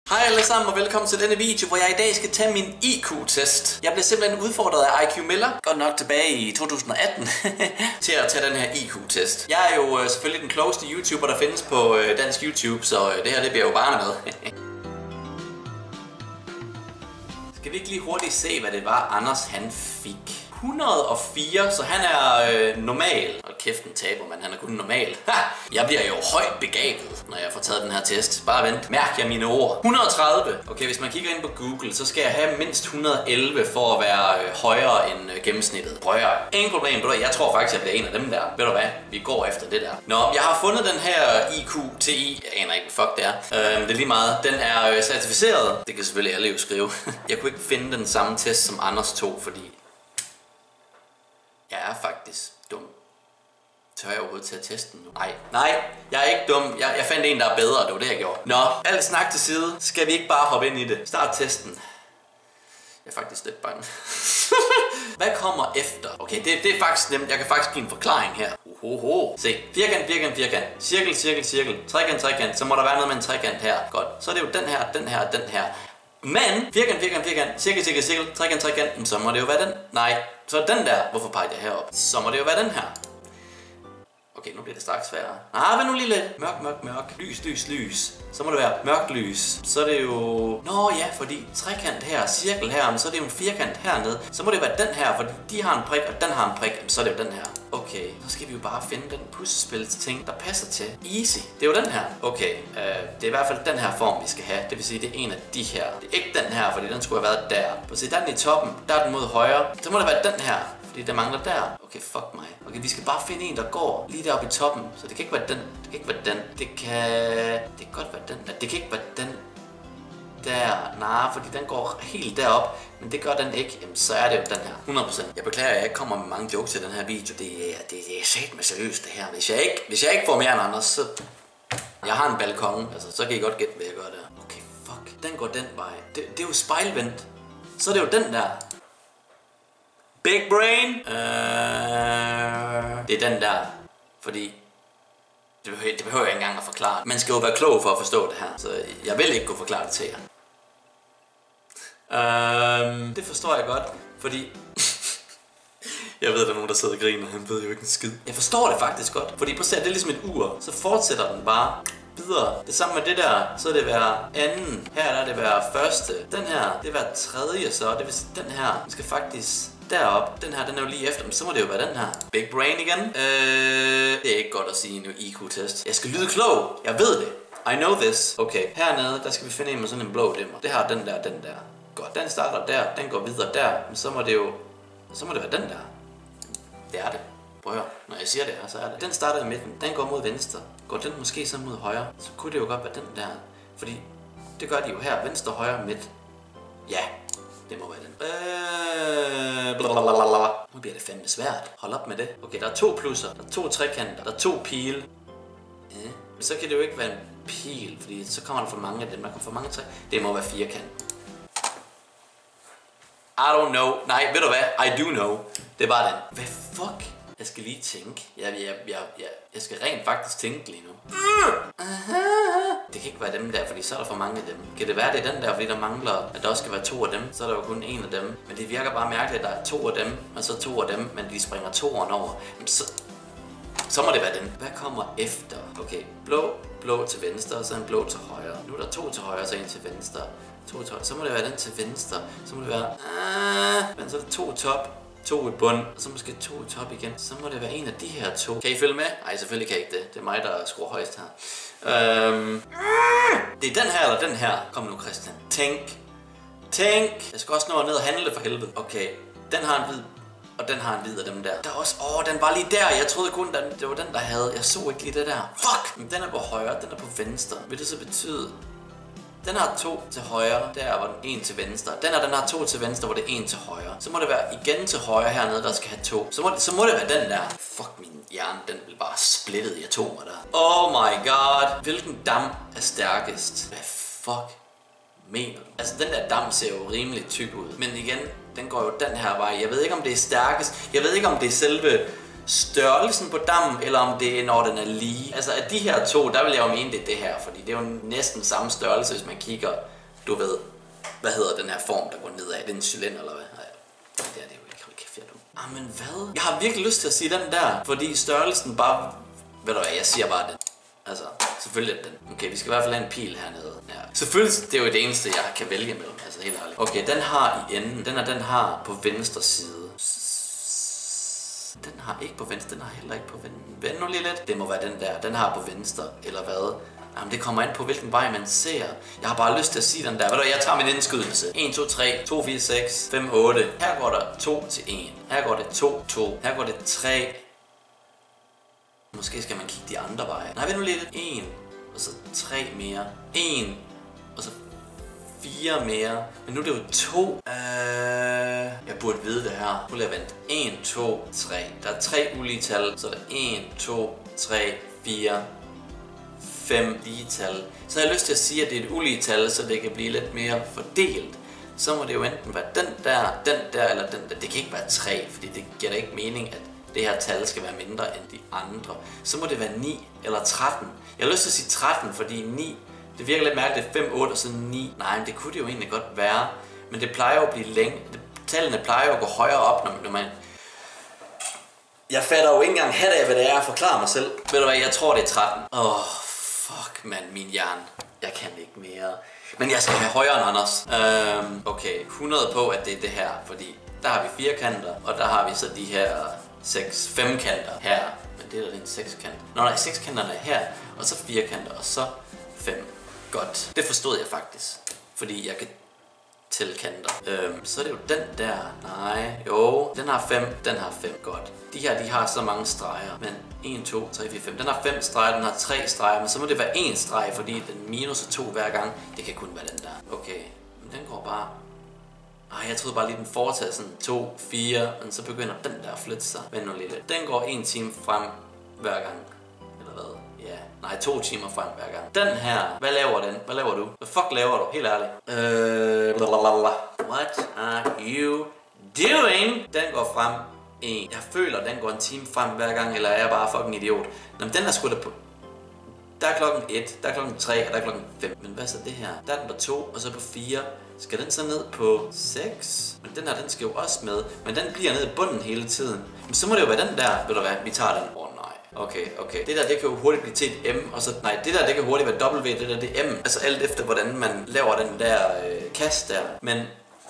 Hej alle sammen og velkommen til denne video, hvor jeg i dag skal tage min IQ-test. Jeg blev simpelthen udfordret af IQ Miller, godt nok tilbage i 2018, til at tage den her IQ-test. Jeg er jo selvfølgelig den klogeste YouTuber, der findes på dansk YouTube, så det her bliver jo bare med. Skal vi ikke lige hurtigt se, hvad det var, Anders han fik? 104, så han er normal. Og kæft en taber, men han er kun normal. Jeg bliver jo højt begavet, når jeg får taget den her test. Bare vent. Mærk jer mine ord. 130. Okay, hvis man kigger ind på Google, så skal jeg have mindst 111 for at være højere end gennemsnittet. Prøv at ingen problem. Jeg tror faktisk, jeg bliver en af dem der. Ved du hvad? Vi går efter det der. Nå, jeg har fundet den her IQ-TI. Jeg aner ikke, hvad fuck det er. Det er lige meget. Den er certificeret. Det kan selvfølgelig alle jo skrive. Jeg kunne ikke finde den samme test som Anders tog, fordi jeg er faktisk dum. Tør jeg overhovedet tage testen nu? Nej, jeg er ikke dum. Jeg fandt en, der er bedre, det var det, jeg gjorde. Nå, alt snak til side. Skal vi ikke bare hoppe ind i det? Start testen. Jeg er faktisk lidt bange. Hvad kommer efter? Okay, det er faktisk nemt. Jeg kan faktisk give en forklaring her. Se, firkant, firkant, firkant. Cirkel, cirkel, cirkel. Trekant, trekant. Så må der være noget med en trekant her. Godt. Så er det jo den her, den her, den her. Men, firkant, firkant, firkant, cirkel, cirkel, cirkel, trekant, trekant, så må det jo være den. Nej, så den der. Hvorfor peger jeg herop? Så må det jo være den her. Okay, nu bliver det straks sværere. Vent nu lige lidt. Mørk, mørk, mørk. Lys, lys, lys. Så må det være mørkt lys. Så er det jo... Nå ja, fordi trekant her, cirkel her, men så er det jo en firkant hernede. Så må det være den her, fordi de har en prik, og den har en prik. Så er det jo den her. Okay, så skal vi jo bare finde den puslespilsting, der passer til. Easy. Det er jo den her. Okay, det er i hvert fald den her form, vi skal have. Det vil sige, det er en af de her. Det er ikke den her, fordi den skulle have været der. Prøv at se, der er den i toppen. Der er den mod højre. Så må det være den her. Fordi der mangler der. Okay, fuck mig. Okay, vi skal bare finde en, der går lige deroppe i toppen. Så det kan ikke være den. Det kan ikke være den. Det kan godt være den der. Det kan ikke være den der. Nej, fordi den går helt derop. Men det gør den ikke. Jamen, så er det jo den her. 100%. Jeg beklager, at jeg ikke kommer med mange jokes i den her video. Det er satme seriøst det her. Hvis jeg ikke får mere end Anders, så... Jeg har en balkon. Altså, så kan I godt gætte, hvad jeg gør der. Okay, fuck. Den går den vej. Det er jo spejlvendt. Så er det jo den der. Big brain. Det er den der. Fordi det behøver jeg ikke engang at forklare. Man skal jo være klog for at forstå det her. Så jeg vil ikke kunne forklare det til jer. Det forstår jeg godt. Fordi jeg ved, der er nogen, der sidder og griner. Han ved jo ikke en skid. Jeg forstår det faktisk godt. Fordi prøv at se, det er ligesom et ur. Så fortsætter den bare videre. Det samme med det der, så er det hver anden. Her er det hver første. Den her, det er hver tredje så. Det vil sige, den her, den skal faktisk derop. Den her, den er jo lige efter, men så må det jo være den her. Big brain igen. Det er ikke godt at sige en IQ-test. Jeg skal lyde klog. Jeg ved det. I know this. Okay, hernede, der skal vi finde en med sådan en blå dimmer. Det har den der, den der. Godt, den starter der, den går videre der. Men så må det jo, så må det være den der. Det er det. Prøv at høre. Når jeg siger det her, så er det. Den starter i midten, den går mod venstre. Går den måske så mod højre, så kunne det jo godt være den der. Fordi det gør de jo her. Venstre, højre, midt. Ja, det må være den. Nu bliver det fandme svært. Hold op med det. Okay, der er 2 plusser, der er 2 trekanter, der er 2 pile. Så kan det jo ikke være en pil, fordi så kommer der for mange af dem. Der kommer for mange Det må være firkant. I don't know. Nej, ved du hvad? I do know. Det var den. Hvad fuck? Jeg skal lige tænke. Jeg skal rent faktisk tænke lige nu. Det kan ikke være dem der, fordi så er der for mange af dem. Kan det være, det er den der, fordi der mangler, at der også skal være 2 af dem? Så er der jo kun 1 af dem. Men det virker bare mærkeligt, at der er 2 af dem, og så 2 af dem, men de springer 2'eren over. Så må det være den. Hvad kommer efter? Okay, blå til venstre, og så en blå til højre. Nu er der 2 til højre, og så 1 til venstre. 2 til højre. Så må det være den til venstre. Så må det være... Men så er der 2 top. 2 i bund, og så måske 2 i top igen. Så må det være en af de her 2. Kan I følge med? Nej, selvfølgelig kan I ikke det. Det er mig, der skruer højst her. Det er den her eller den her. Kom nu, Christian. Tænk. Jeg skal også nå ned og handle for helvede. Okay, den har en hvid, og den har en hvid af dem der. Der er også... den var lige der. Jeg troede kun, det var den, der havde. Jeg så ikke lige det der. Fuck! Men den er på højre, den er på venstre. Vil det så betyde... Den har 2 til højre, der var den 1 til venstre. Den har 2 til venstre, hvor det er 1 til højre. Så må det være igen til højre hernede, der skal have 2. Så må det være den der. Fuck, min hjerne, den bliver bare splittet i atomer der. Oh my god. Hvilken dam er stærkest? Hvad fuck mener du? Altså, den der dam ser jo rimelig tyk ud. Men igen, den går jo den her vej. Jeg ved ikke, om det er stærkest. Jeg ved ikke, om det er selve størrelsen på dammen, eller om det er, når den er lige. Altså af de her 2, der vil jeg jo mene, det er det her, fordi det er jo næsten samme størrelse, hvis man kigger du ved, hvad hedder den her form, der går nedad? Det er en cylinder, eller hvad? Nej, det er det jo ikke. Hold kæft, jeg er dum. Men hvad? Jeg har virkelig lyst til at sige den der, fordi størrelsen bare... Ved du hvad, jeg siger bare den. Altså, selvfølgelig er den. Okay, vi skal i hvert fald have en pil hernede. Ja. Selvfølgelig, det er jo det eneste, jeg kan vælge mellem. Altså, helt ærligt. Okay, den har i enden. Den har på venstre side. Den har ikke på venstre, den har heller ikke på venstre. Vend nu lige lidt. Det må være den der. Den har på venstre, eller hvad? Jamen, det kommer an på, hvilken vej man ser. Jeg har bare lyst til at sige den der. Ved du, jeg tager min indskydelse. 1, 2, 3, 2, 4, 6, 5, 8. Her går der 2 til 1. Her går det 2, 2. Her går det 3. Måske skal man kigge de andre veje. Nej, ved nu lidt. 1, og så 3 mere. 1, og så 4 mere. Men nu er det jo 2. Jeg burde vide det her. Nu lader jeg vente. 1, 2, 3. Der er 3 ulige tal. Så er der 1, 2, 3, 4, 5 lige tal. Så har jeg lyst til at sige, at det er et ulige tal, så det kan blive lidt mere fordelt. Så må det jo enten være den der eller den der. Det kan ikke være 3, fordi det giver da ikke mening, at det her tal skal være mindre end de andre. Så må det være 9 eller 13. Jeg har lyst til at sige 13, fordi 9, det virker lidt mærkeligt, 5, 8 og så 9. Nej, men det kunne det jo egentlig godt være. Men det plejer jo at blive længe. Tallene plejer jo at gå højere op, når man... Jeg fatter jo ikke engang hat af, hvad det er at forklare mig selv. Ved du hvad, jeg tror det er 13. Fuck mand, min hjerne. Jeg kan ikke mere. Men jeg skal have højere end Anders. Okay, 100 på, at det er det her, fordi der har vi 4 kanter, og der har vi så de her 5 kanter her. Men det er da en 6 kant. Nå nej, 6 kanterne er her, og så 4 kanter, og så 5. Godt. Det forstod jeg faktisk, fordi jeg kan tælle kanter. Så er det jo den der. Nej, jo. Den har 5, den har 5. Godt. De her, de har så mange streger. Men 1, 2, 3, 4, 5. Den har 5 streger, den har 3 streger, men så må det være 1 streg, fordi den minus er 2 hver gang. Det kan kun være den der. Okay, men den går bare... jeg troede bare lige, den foretager sådan 2, 4, men så begynder den der at flytte sig. Vent nu lige lidt. Den går 1 time frem hver gang. Eller hvad? Ja. Nej, 2 timer frem hver gang. Den her, hvad laver den? Hvad laver du? Hvad fuck laver du? Helt ærligt. What are you doing? Den går frem 1. Jeg føler, den går 1 time frem hver gang, eller er jeg bare fucking idiot? Nå, men den er sgu da på... Der er klokken 1, der er klokken 3, og der er klokken 5. Men hvad så det her? Der er den på 2, og så på 4. Skal den så ned på 6? Men den her, den skal jo også med. Men den bliver nede i bunden hele tiden. Men så må det jo være den der. Ved du hvad? Vi tager den. Nej. Okay. Det der, det kan jo hurtigt blive til et M. Og så, nej, det der, det kan hurtigt være W. Det der, det er M. Altså alt efter, hvordan man laver den der kast der. Men...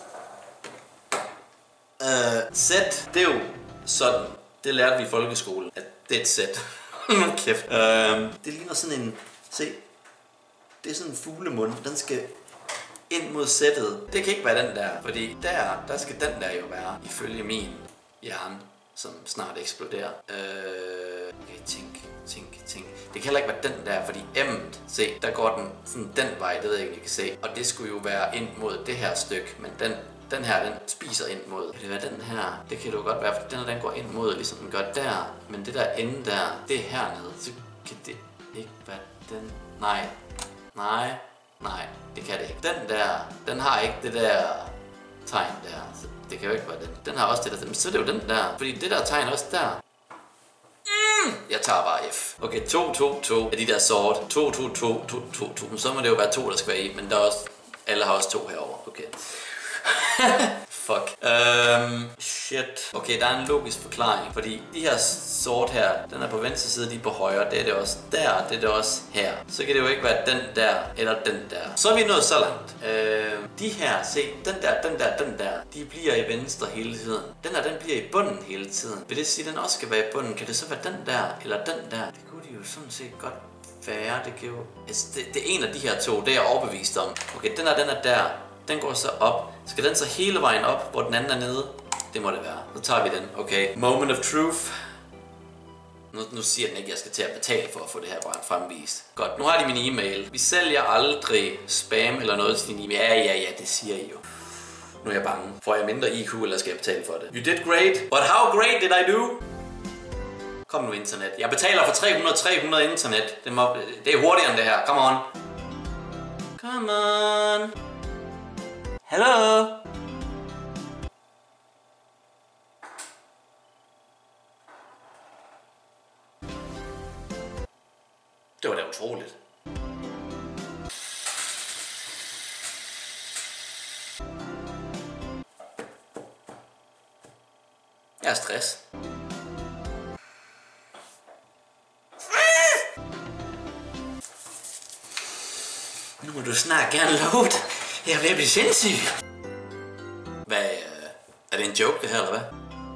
sæt, det er jo sådan. Det lærte vi i folkeskolen. At det er et sæt. Kæft. Det ligner sådan en... Se. Det er sådan en fuglemund. Den skal... ind mod sættet. Det kan ikke være den der, fordi der skal den der jo være, ifølge min hjerne, som snart eksploderer. Okay, tænk. Det kan heller ikke være den der, fordi M'et, se, der går den sådan den vej, det ved jeg ikke, I kan se. Og det skulle jo være ind mod det her stykke, men den her, den spiser ind mod. Kan det være den her? Det kan det jo godt være, for den går ind mod, ligesom den gør der. Men det der ende der, det er hernede. Så kan det ikke være den. Nej, det kan det ikke. Den der, den har ikke det der tegn der. Så det kan jo ikke være den. Den har også det der. Men så er det jo den der. Fordi det der tegn også der. Jeg tager bare F. Okay, 2 af de der sort. 2. Så må det jo være 2, der skal være i. Men der er også, alle har også 2 herover. Okay. Fuck. Shit. Okay, der er en logisk forklaring. Fordi de her sort her, den er på venstre side, de er på højre. Det er det også der, det er det også her. Så kan det jo ikke være den der, eller den der. Så er vi nået så langt. De her, se, den der, de bliver i venstre hele tiden. Den her, den bliver i bunden hele tiden. Vil det sige, at den også skal være i bunden? Kan det så være den der, eller den der? Det kunne de jo sådan set godt være. Det kan jo... Altså, det er en af de her 2, det er jeg overbevist om. Okay, den er der. Den går så op. Skal den så hele vejen op, hvor den anden er nede? Det må det være. Så tager vi den. Okay. Moment of truth. Nu siger den ikke, at jeg skal til at betale for at få det her brand fremvist. Godt. Nu har de min e-mail. Vi sælger aldrig spam eller noget til din e-mail. Ja, det siger I jo. Nu er jeg bange. Får jeg mindre IQ, eller skal jeg betale for det? You did great. But how great did I do? Kom nu, internet. Jeg betaler for 300 internet. Det er hurtigere end det her. Come on. Come on. Hello? Det var da utroligt. Jeg er stress. Nu må du snart gerne load. Jeg er ved at blive sindssyg. Hvad, er det en joke det her, eller hvad?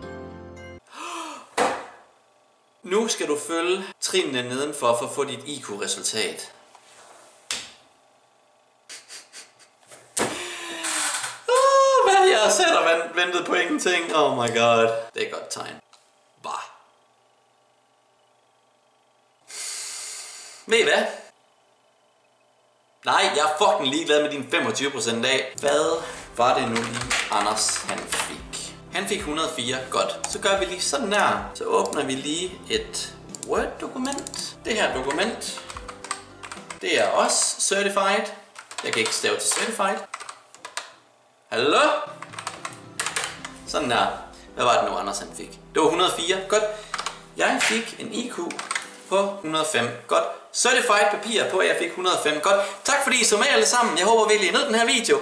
Nu skal du følge trinene nedenfor for at få dit IQ-resultat. Hvad? Jeg sætter ventet på ingenting. Oh my god. Det er et godt tegn. Bare. Ved I hvad? Nej, jeg er fucking ligeglad med din 25% af. Hvad var det nu lige, Anders han fik? Han fik 104. Godt. Så gør vi lige sådan her. Så åbner vi lige et Word-dokument. Det her dokument, det er også certified. Jeg kan ikke stave til certified. Hallo? Sådan her. Hvad var det nu, Anders han fik? Det var 104. Godt. Jeg fik en IQ på 105. Godt. Certified papir på, at jeg fik 105. Godt. Tak fordi I så med alle sammen. Jeg håber virkelig, I nød den her video.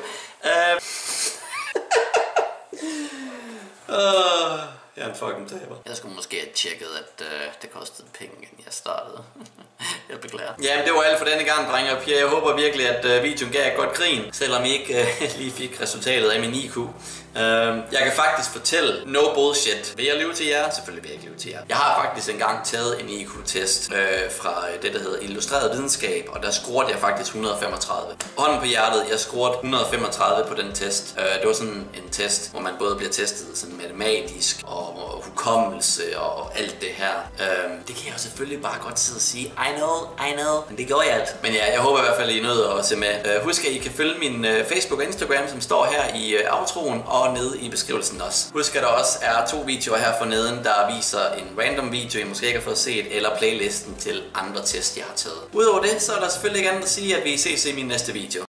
Jeg er en fucking taber. Jeg skulle måske have tjekket, at det kostede penge, inden jeg startede. Jeg beklager. Jamen, det var alt for denne gang, drenge og piger. Jeg håber virkelig, at videoen gav et godt grin, selvom I ikke lige fik resultatet af min IQ. Jeg kan faktisk fortælle, no bullshit. Vil jeg lyve til jer? Selvfølgelig vil jeg ikke lyve til jer. Jeg har faktisk engang taget en IQ-test fra det, der hedder Illustreret Videnskab, og der scorede jeg faktisk 135. Hånden på hjertet, jeg scorede 135 på den test. Det var sådan en test, hvor man både bliver testet sådan matematisk og hukommelse og alt det her. Det kan jeg jo selvfølgelig bare godt sidde og sige, I know, men det gjorde jeg alt. Men ja, jeg håber i hvert fald, I er nødt at se med. Husk, at I kan følge min Facebook og Instagram, som står her i outroen og nede i beskrivelsen også. Husk, at der også er 2 videoer her forneden, der viser en random video, I måske ikke har fået set, eller playlisten til andre tests, jeg har taget. Udover det, så er der selvfølgelig ikke andet at sige, at vi ses i min næste video.